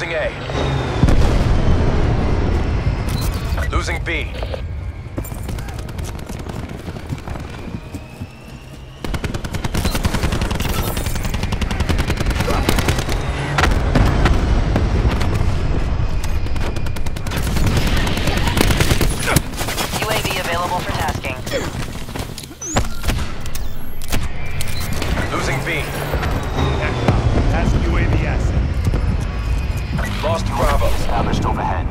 Losing A. Losing B. UAV available for tasking. Losing B. Task UAV asset. Lost Bravo. Established overhead.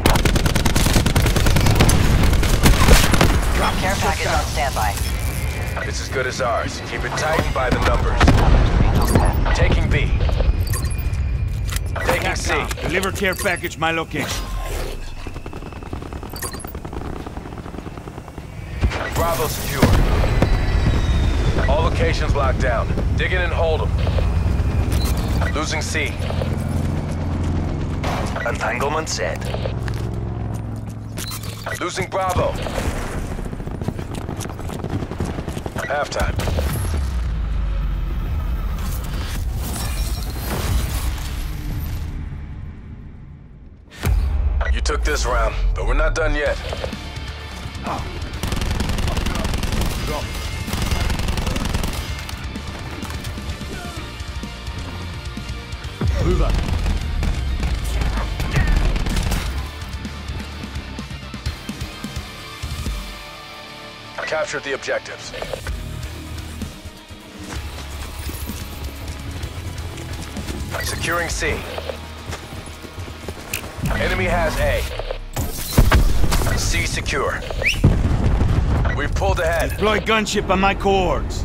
Care package on standby. It's as good as ours. Keep it tight and by the numbers. Angels 10. Taking B. Taking C. Deliver care package my location. Bravo secure. All locations locked down. Dig in and hold them. Losing C. Entanglement set. Losing Bravo. Halftime. You took this round, but we're not done yet. Go. Rüber. Captured the objectives. Securing C. Enemy has A. C secure. We've pulled ahead. Deploy gunship on my coords.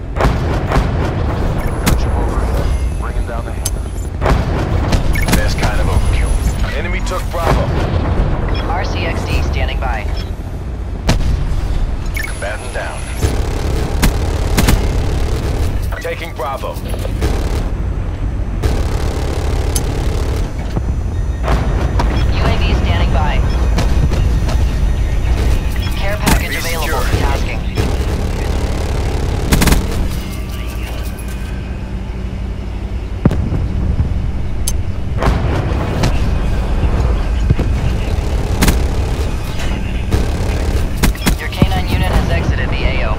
Bringing down the hill. That's kind of overkill. Enemy took Bravo. RCXD standing by. Combatant down. Taking Bravo. UAV standing by. Care package Be available secure. for tasking. Your K9 unit has exited the AO.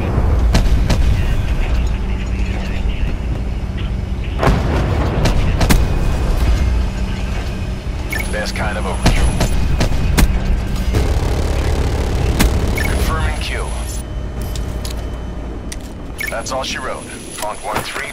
That's kind of overkill. Confirming kill. That's all she wrote. On 1-3.